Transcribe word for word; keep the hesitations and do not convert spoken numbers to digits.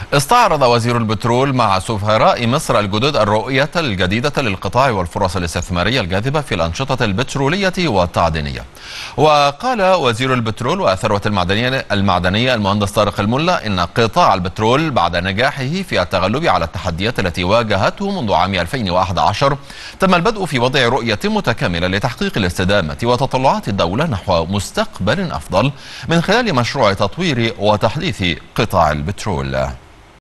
استعرض وزير البترول مع سفراء مصر الجدد الرؤية الجديدة للقطاع والفرص الاستثمارية الجاذبة في الأنشطة البترولية والتعدينية. وقال وزير البترول والثروة المعدنية المعدنية المهندس طارق الملا إن قطاع البترول بعد نجاحه في التغلب على التحديات التي واجهته منذ عام ألفين وأحد عشر تم البدء في وضع رؤية متكاملة لتحقيق الاستدامة وتطلعات الدولة نحو مستقبل أفضل من خلال مشروع تطوير وتحديث قطاع البترول.